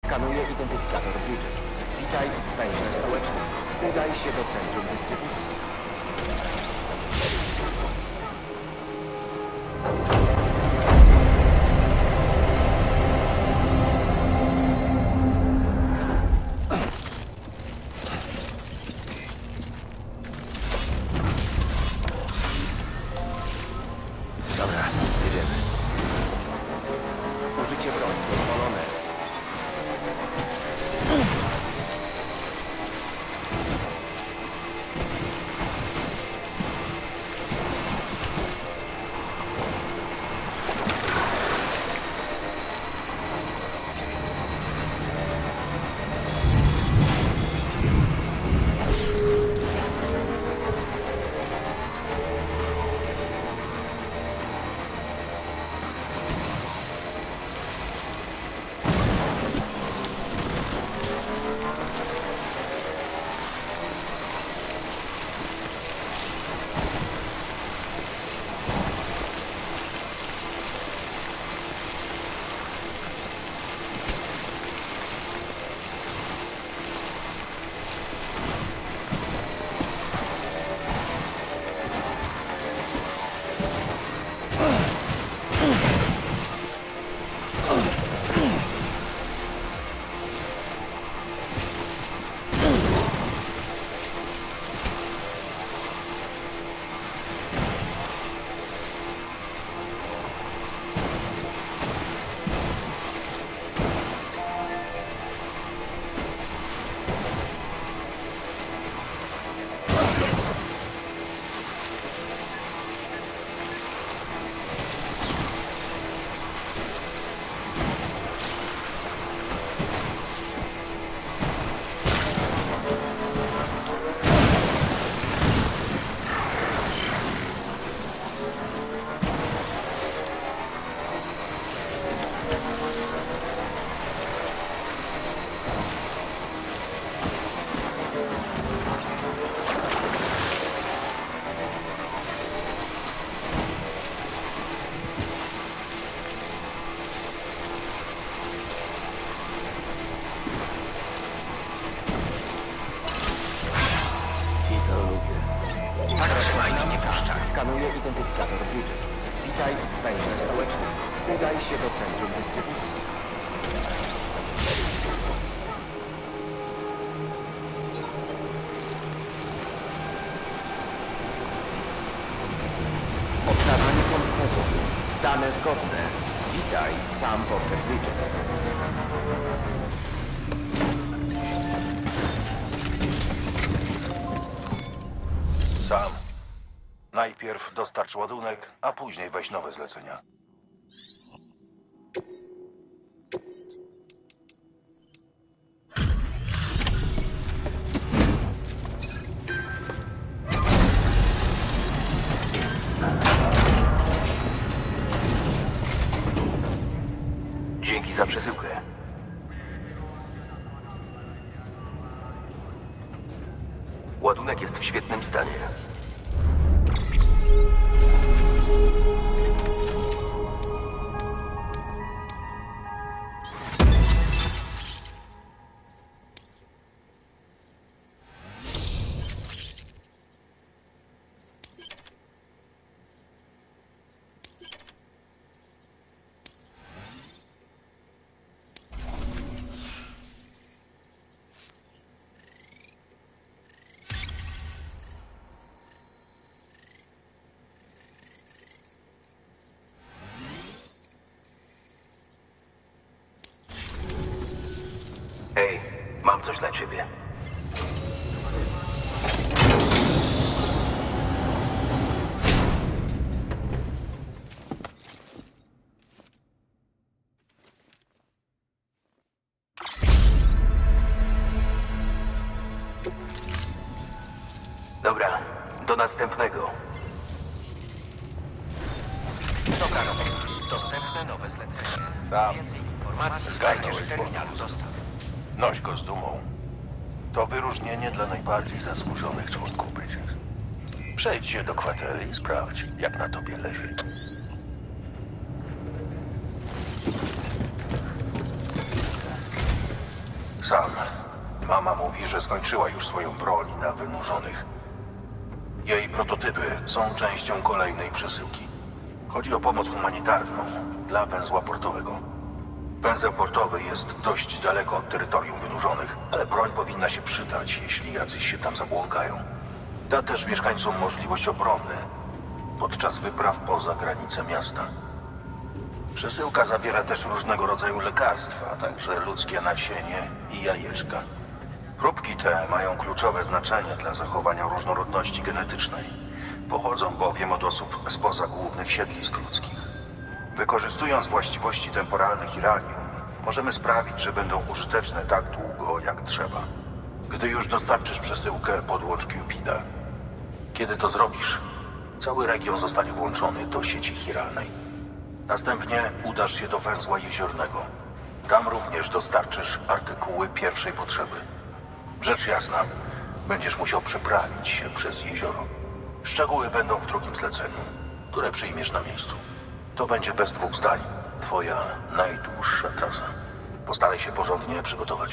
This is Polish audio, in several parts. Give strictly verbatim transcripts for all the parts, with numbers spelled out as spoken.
Skanuję identyfikator Bridges. Witaj w węźle stołecznym. Udaj się do centrum dystrybucji. Dobra, jedziemy. Użycie broni dozwolone. Skanuję identyfikator Bridges. Witaj w węźle stołecznym. Udaj się do centrum dystrybucji. Obstawianie komputerów. Dane zgodne. Witaj, sam Porter Bridges. Sam. Najpierw dostarcz ładunek, a później weź nowe zlecenia. Dzięki za przesyłkę. Ładunek jest w świetnym stanie. Hej, mam coś dla ciebie. Dobra, do następnego. Dobra robota. Dostępne nowe zlecenie. Sam. Więcej informacji Zgarnąłeś znajdziesz w terminalu bonus. dostaw. Noś go z dumą. To wyróżnienie dla najbardziej zasłużonych członków Bridges. Przejdź się do kwatery i sprawdź, jak na tobie leży. Sam. Mama mówi, że skończyła już swoją broń na wynurzonych. Jej prototypy są częścią kolejnej przesyłki. Chodzi o pomoc humanitarną dla węzła portowego. Węzeł portowy jest dość daleko od terytorium wynurzonych, ale broń powinna się przydać, jeśli jacyś się tam zabłąkają. Da też mieszkańcom możliwość obrony podczas wypraw poza granice miasta. Przesyłka zawiera też różnego rodzaju lekarstwa, a także ludzkie nasienie i jajeczka. Próbki te mają kluczowe znaczenie dla zachowania różnorodności genetycznej. Pochodzą bowiem od osób spoza głównych siedlisk ludzkich. Wykorzystując właściwości temporalne Hiralium, możemy sprawić, że będą użyteczne tak długo, jak trzeba. Gdy już dostarczysz przesyłkę, podłącz Cupida. Kiedy to zrobisz, cały region zostanie włączony do sieci chiralnej. Następnie udasz się do węzła jeziornego. Tam również dostarczysz artykuły pierwszej potrzeby. Rzecz jasna, będziesz musiał przeprawić się przez jezioro. Szczegóły będą w drugim zleceniu, które przyjmiesz na miejscu. To będzie bez dwóch zdań twoja najdłuższa trasa. Postaraj się porządnie przygotować.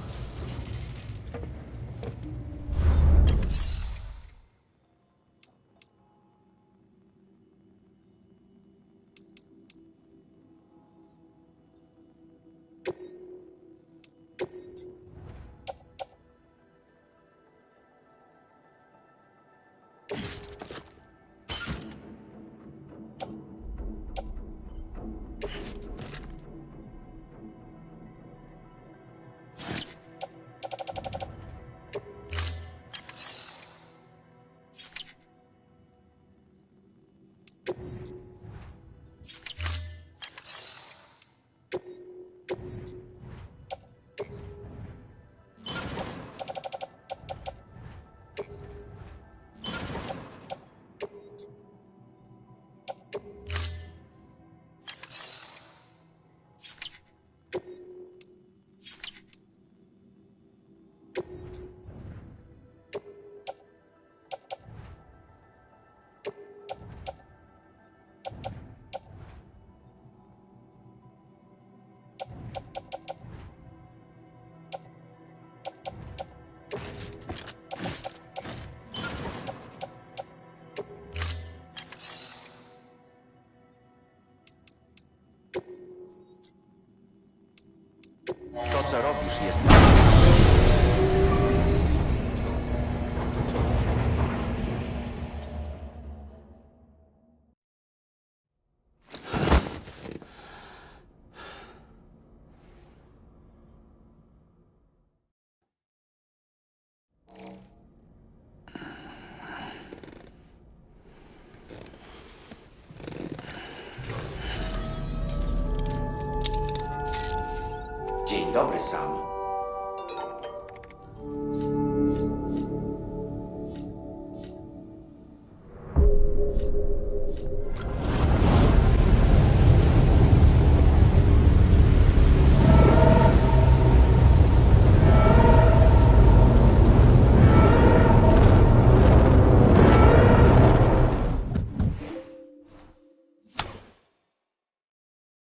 To, co robisz, jest... Dzień dobry, Sam.